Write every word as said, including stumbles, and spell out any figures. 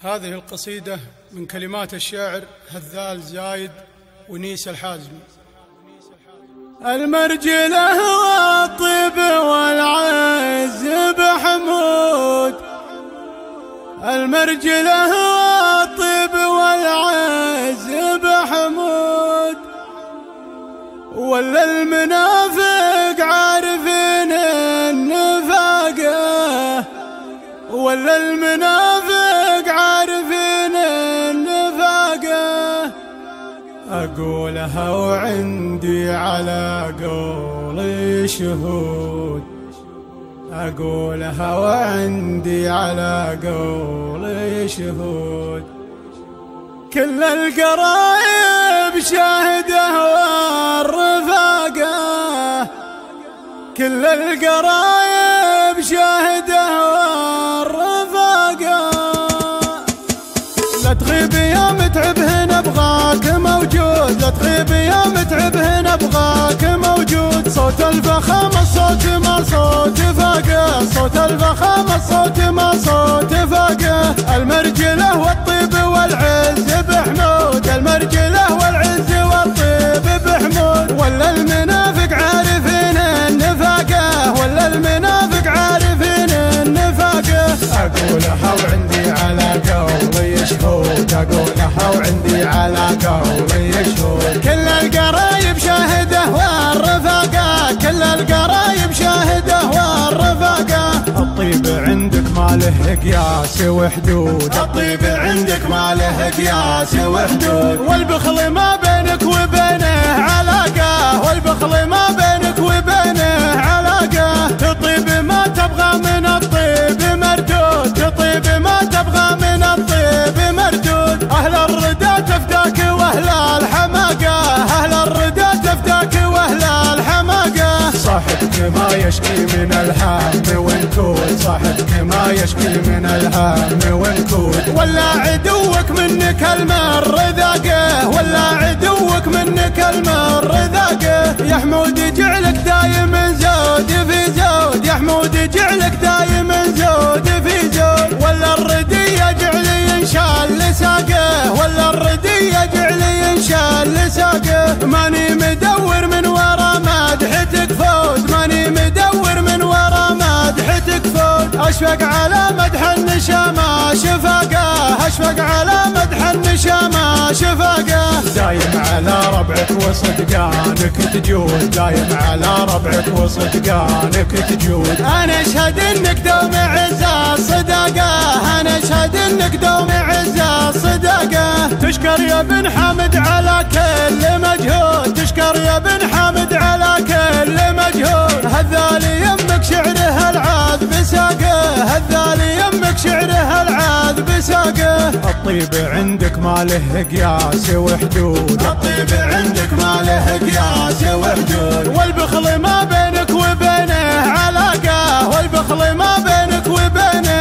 هذه القصيدة من كلمات الشاعر هذال زايد ونيس الحازمي. المرجله والطيب والعز بحمود، المرجله والطيب والعز بحمود، ولا المنافق عارفين النفاقه، ولا المنافق عارفين النفاقه. أقولها وعندي على قولي شهود، أقولها وعندي على قولي شهود. كل القرايب شاهده والرفاقه، كل القرايب شاهده والرفاقه. لا تغيب يا متعب هنا ابغاك موجود، لا تغيب يا متعب هنا ابغاك موجود. صوت الفخامة الصوت ما صوت فاقه، صوت الفخامة الصوت ما صوت فاقه. المرجله والطيب والعز بحمود، المرجله والعز والطيب بحمود. ولا المنافق عارفين النفاقه، ولا المنافق عارفين النفاقه. اقولها وعندي على قولي شهود، اقولها وعندي على قولي شهود. كل القرايب شاهده والرفاقه، كل القرايب شاهده والرفاقه. الطيب عندك ما له قياس وحدود، الطيب عندك ما له قياس وحدود. والبخل ما بينك وبينه علاقه، والبخل ما بينك وبينه علاقه. تطيب ما تبغى من الطيب مردود، تطيب ما تبغى من الطيب مردود. أهل الردى تفداك وأهل الحماقة، أهل الردى تفداك وأهل الحماقة. صاحبك ما يشكي من الهم والكود، صاحبك ما يشكي من الهم والكود. ولا عدوك منك المر ذاقه، ولا عدوك منك المر ذاقه. يا حمود جعلك دايم زود في زود، يا حمود جعلك دايم زود في زود. ولا الردية جعلي ينشال لساقه، ولا الردية جعلي ينشال لساقه. ماني مدور من ورا مدحتك فوز، ماني مدور من ورا مدحتك فوز. اشفق على مدح النشامة شفاقه، اشفق على مدح النشامة شفاقه. دايم على ربعك وصدقانك تجود، دايم على ربعك وصدقانك تجود. انا اشهد انك دوم عزة صداقه، انا اشهد انك دوم عزة صداقه. تشكر يا بن حمد على كل مجهود، تشكر يا بن حمد على كل مجهود. هذال يمك شعره العاد بساقه، هذال يمك شعره العاد بساقه. الطيب عندك ما له قياس وحدود، الطيب عندك ما له قياس وحدود. والبخل ما بينك وبينه علاقه، والبخل ما بينك وبينه